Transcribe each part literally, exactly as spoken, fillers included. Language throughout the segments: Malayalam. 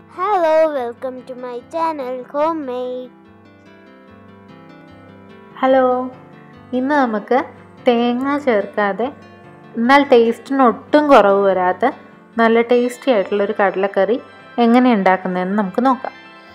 Hello, welcome to my channel Homemade. Hello, ഇന്ന് നമുക്ക് തേങ്ങ ചേർക്കാതെ എന്നാൽ ടേസ്റ്റിന് ഒട്ടും കുറവ് വരാത്ത നല്ല ടേസ്റ്റി ആയിട്ടുള്ളൊരു കടലക്കറി എങ്ങനെ ഉണ്ടാക്കുന്നതെന്ന് നമുക്ക് നോക്കാം.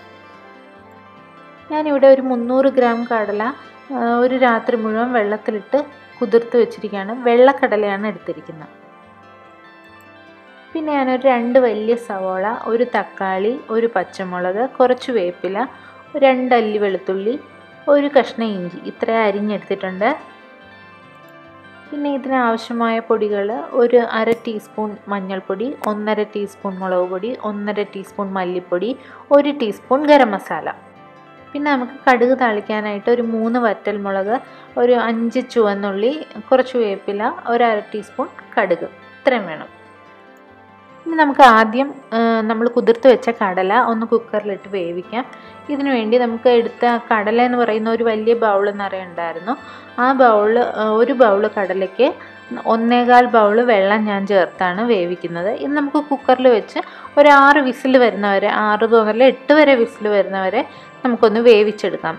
ഞാനിവിടെ ഒരു മുന്നൂറ് ഗ്രാം കടല ഒരു രാത്രി മുഴുവൻ വെള്ളത്തിലിട്ട് കുതിർത്ത് വെച്ചിരിക്കുകയാണ്. വെള്ളക്കടലയാണ് എടുത്തിരിക്കുന്നത്. പിന്നെ ഞാനൊരു രണ്ട് വലിയ സവോള, ഒരു തക്കാളി, ഒരു പച്ചമുളക്, കുറച്ച് വേപ്പില, രണ്ടല്ലി വെളുത്തുള്ളി, ഒരു കഷ്ണം ഇഞ്ചി ഇത്ര അരിഞ്ഞെടുത്തിട്ടുണ്ട്. പിന്നെ ഇതിനാവശ്യമായ പൊടികൾ: ഒരു അര ടീസ്പൂൺ മഞ്ഞൾപ്പൊടി, ഒന്നര ടീസ്പൂൺ മുളക് പൊടി, ഒന്നര ടീസ്പൂൺ മല്ലിപ്പൊടി, ഒരു ടീസ്പൂൺ ഗരം മസാല. പിന്നെ നമുക്ക് കടുക് താളിക്കാനായിട്ട് ഒരു മൂന്ന് വറ്റൽ മുളക്, ഒരു അഞ്ച് ചുവന്നുള്ളി, കുറച്ച് വേപ്പില, ഒരു അര ടീസ്പൂൺ കടുക് ഇത്രയും വേണം. ഇനി നമുക്ക് ആദ്യം നമ്മൾ കുതിർത്ത് വെച്ച കടല ഒന്ന് കുക്കറിലിട്ട് വേവിക്കാം. ഇതിനു വേണ്ടി നമുക്ക് എടുത്ത കടല എന്ന് പറയുന്ന ഒരു വലിയ ബൗൾ നിറയുണ്ടായിരുന്നു. ആ ബൗള് ഒരു ബൗള് കടലയ്ക്ക് ഒന്നേകാൽ ബൗള് വെള്ളം ഞാൻ ചേർത്താണ് വേവിക്കുന്നത്. ഇത് നമുക്ക് കുക്കറിൽ വെച്ച് ഒരു ആറ് വിസിൽ വരുന്നവരെ, ആറ് മുതൽ എട്ട് വരെ വിസിൽ വരുന്നവരെ നമുക്കൊന്ന് വേവിച്ചെടുക്കാം.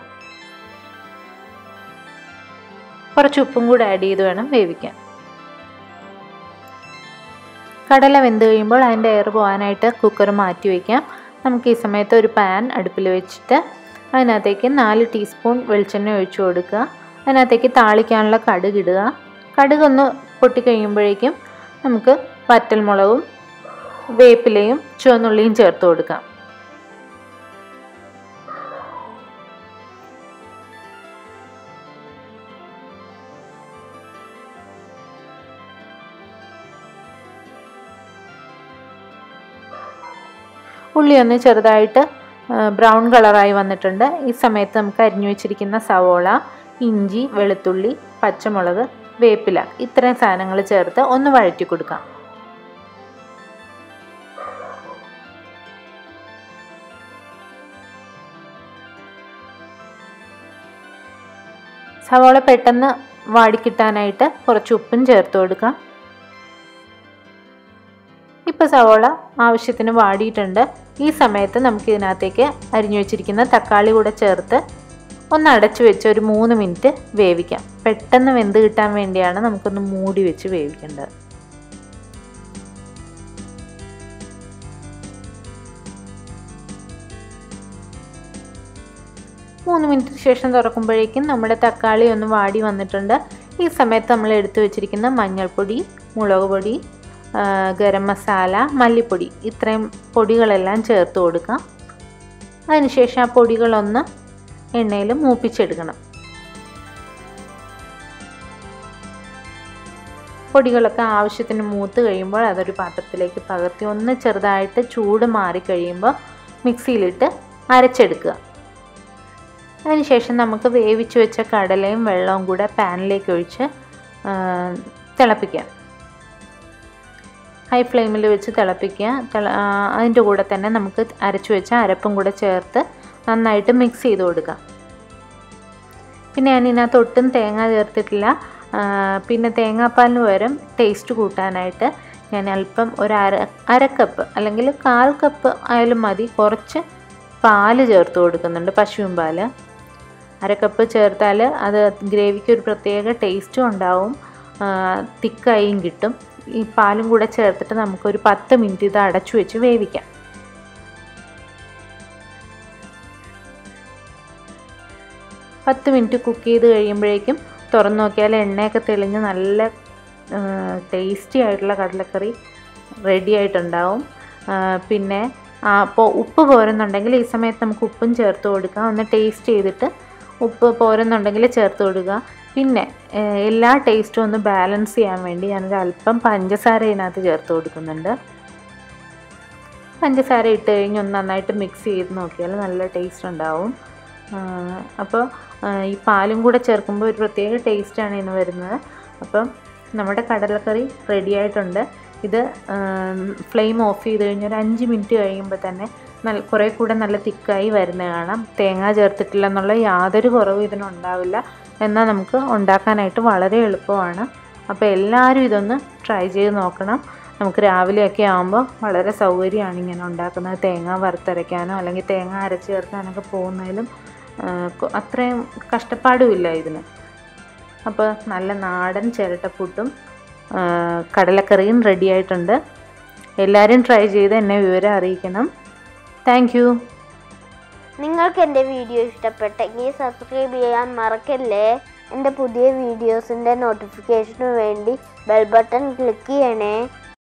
കുറച്ച് ഉപ്പും കൂടെ ആഡ് ചെയ്ത് വേണം വേവിക്കാൻ. കടല വെന്ത് കഴിയുമ്പോൾ അതിൻ്റെ എയർ പോകാനായിട്ട് കുക്കർ മാറ്റി വയ്ക്കാം. നമുക്ക് ഈ സമയത്ത് ഒരു പാൻ അടുപ്പിൽ വെച്ചിട്ട് അതിനകത്തേക്ക് നാല് ടീസ്പൂൺ വെളിച്ചെണ്ണ ഒഴിച്ചു കൊടുക്കുക. അതിനകത്തേക്ക് താളിക്കാനുള്ള കടുക് ഇടുക. കടുകൊന്ന് പൊട്ടിക്കഴിയുമ്പോഴേക്കും നമുക്ക് വറ്റൽമുളകും വേപ്പിലയും ചുവന്നുള്ളിയും ചേർത്ത് കൊടുക്കാം. ഉള്ളി ഒന്ന് ചെറുതായിട്ട് ബ്രൗൺ കളറായി വന്നിട്ടുണ്ട്. ഈ സമയത്ത് നമുക്ക് അരിഞ്ഞു വെച്ചിരിക്കുന്ന സവോള, ഇഞ്ചി, വെളുത്തുള്ളി, പച്ചമുളക്, വേപ്പില ഇത്രയും സാധനങ്ങൾ ചേർത്ത് ഒന്ന് വഴറ്റി കൊടുക്കാം. സവോള പെട്ടെന്ന് വാടിക്കിട്ടാനായിട്ട് കുറച്ച് ഉപ്പും ചേർത്ത് കൊടുക്കാം. ഇപ്പോൾ സവോള ആവശ്യത്തിന് വാടിയിട്ടുണ്ട്. ഈ സമയത്ത് നമുക്ക് ഇതിനകത്തേക്ക് അരിഞ്ഞു വെച്ചിരിക്കുന്ന തക്കാളി കൂടെ ചേർത്ത് ഒന്ന് അടച്ചു വെച്ച് ഒരു മൂന്ന് മിനിറ്റ് വേവിക്കാം. പെട്ടെന്ന് വെന്ത് കിട്ടാൻ വേണ്ടിയാണ് നമുക്കൊന്ന് മൂടി വെച്ച് വേവിക്കേണ്ടത്. മൂന്ന് മിനിറ്റിന് ശേഷം തുറക്കുമ്പോഴേക്കും നമ്മുടെ തക്കാളി ഒന്ന് വാടി വന്നിട്ടുണ്ട്. ഈ സമയത്ത് നമ്മൾ എടുത്തു വെച്ചിരിക്കുന്ന മഞ്ഞൾപ്പൊടി, മുളക് പൊടി, ഗരം മസാല, മല്ലിപ്പൊടി ഇത്രയും പൊടികളെല്ലാം ചേർത്ത് കൊടുക്കാം. അതിനുശേഷം ആ പൊടികളൊന്ന് എണ്ണയിൽ മൂപ്പിച്ചെടുക്കണം. പൊടികളൊക്കെ ആവശ്യത്തിന് മൂത്ത് കഴിയുമ്പോൾ അതൊരു പാത്രത്തിലേക്ക് പകർത്തി ഒന്ന് ചെറുതായിട്ട് ചൂട് മാറിക്കഴിയുമ്പോൾ മിക്സിയിലിട്ട് അരച്ചെടുക്കുക. അതിനുശേഷം നമുക്ക് വേവിച്ച് വെച്ച കടലയും വെള്ളവും കൂടെ പാനിലേക്ക് ഒഴിച്ച് തിളപ്പിക്കാം. ഹൈ ഫ്ലെയിമിൽ വെച്ച് തിളപ്പിക്കുക. അതിൻ്റെ കൂടെ തന്നെ നമുക്ക് അരച്ചു വെച്ച അരപ്പും കൂടെ ചേർത്ത് നന്നായിട്ട് മിക്സ് ചെയ്ത് കൊടുക്കാം. പിന്നെ ഞാൻ ഇതിനകത്ത് ഒട്ടും തേങ്ങ ചേർത്തിട്ടില്ല. പിന്നെ തേങ്ങാപ്പാലിന് പകരം ടേസ്റ്റ് കൂട്ടാനായിട്ട് ഞാൻ അല്പം ഒരു അര അര കപ്പ് അല്ലെങ്കിൽ കാൽ കപ്പ് ആയാലും മതി കുറച്ച് പാല് ചേർത്ത് കൊടുക്കുന്നുണ്ട്, പശുവിൻ പാൽ. അര കപ്പ് ചേർത്താൽ അത് ഗ്രേവിക്ക് ഒരു പ്രത്യേക ടേസ്റ്റും ഉണ്ടാവും, തിക്കായും കിട്ടും. ഈ പാലും കൂടെ ചേർത്തിട്ട് നമുക്കൊരു പത്ത് മിനിറ്റ് ഇത് അടച്ചു വെച്ച് വേവിക്കാം. പത്ത് മിനിറ്റ് കുക്ക് ചെയ്ത് കഴിയുമ്പോഴേക്കും തുറന്നു നോക്കിയാൽ എണ്ണയൊക്കെ തെളിഞ്ഞ് നല്ല ടേസ്റ്റി ആയിട്ടുള്ള കടലക്കറി റെഡി ആയിട്ടുണ്ടാവും. പിന്നെ അപ്പോൾ ഉപ്പ് പോരുന്നുണ്ടെങ്കിൽ ഈ സമയത്ത് നമുക്ക് ഉപ്പും ചേർത്ത് കൊടുക്കാം. ഒന്ന് ടേസ്റ്റ് ചെയ്തിട്ട് ഉപ്പ് പോരുന്നുണ്ടെങ്കിൽ ചേർത്ത് കൊടുക്കുക. പിന്നെ എല്ലാ ടേസ്റ്റും ഒന്ന് ബാലൻസ് ചെയ്യാൻ വേണ്ടി ഞാനൊരു അല്പം പഞ്ചസാര ഇതിനകത്ത് ചേർത്ത് കൊടുക്കുന്നുണ്ട്. പഞ്ചസാര ഇട്ട് കഴിഞ്ഞ് ഒന്ന് നന്നായിട്ട് മിക്സ് ചെയ്ത് നോക്കിയാൽ നല്ല ടേസ്റ്റ് ഉണ്ടാവും. അപ്പോൾ ഈ പാലും കൂടെ ചേർക്കുമ്പോൾ ഒരു പ്രത്യേക ടേസ്റ്റാണ് ഇതിന് വരുന്നത്. അപ്പം നമ്മുടെ കടലക്കറി റെഡി ആയിട്ടുണ്ട്. ഇത് ഫ്ലെയിം ഓഫ് ചെയ്ത് കഴിഞ്ഞ് ഒരു അഞ്ച് മിനിറ്റ് കഴിയുമ്പോൾ തന്നെ നല്ല കുറേ കൂടെ നല്ല തിക്കായി വരുന്നത് കാണാം. തേങ്ങ ചേർത്തിട്ടില്ലെന്നുള്ള യാതൊരു കുറവും ഇതിനുണ്ടാവില്ല. എന്നാൽ നമുക്ക് ഉണ്ടാക്കാനായിട്ട് വളരെ എളുപ്പമാണ്. അപ്പോൾ എല്ലാവരും ഇതൊന്ന് ട്രൈ ചെയ്ത് നോക്കണം. നമുക്ക് രാവിലെയൊക്കെ ആകുമ്പോൾ വളരെ സൗകര്യമാണ് ഇങ്ങനെ ഉണ്ടാക്കുന്നത്. തേങ്ങ വറുത്തരയ്ക്കാനോ അല്ലെങ്കിൽ തേങ്ങ അരച്ച് ചേർക്കാനൊക്കെ പോകുന്നതിലും അത്രയും കഷ്ടപ്പാടുമില്ല ഇതിന്. അപ്പോൾ നല്ല നാടൻ ചിരട്ടപ്പുട്ടും കടലക്കറിയും റെഡി ആയിട്ടുണ്ട്. എല്ലാവരും ട്രൈ ചെയ്ത് എന്നെ വിവരം അറിയിക്കണം. Thank you. നിങ്ങൾക്ക് എൻ്റെ വീഡിയോ ഇഷ്ടപ്പെട്ടെങ്കിൽ സബ്സ്ക്രൈബ് ചെയ്യാൻ മറക്കല്ലേ. എൻ്റെ പുതിയ വീഡിയോസിൻ്റെ നോട്ടിഫിക്കേഷന് വേണ്ടി ബെൽ ബട്ടൺ ക്ലിക്ക് ചെയ്യണേ.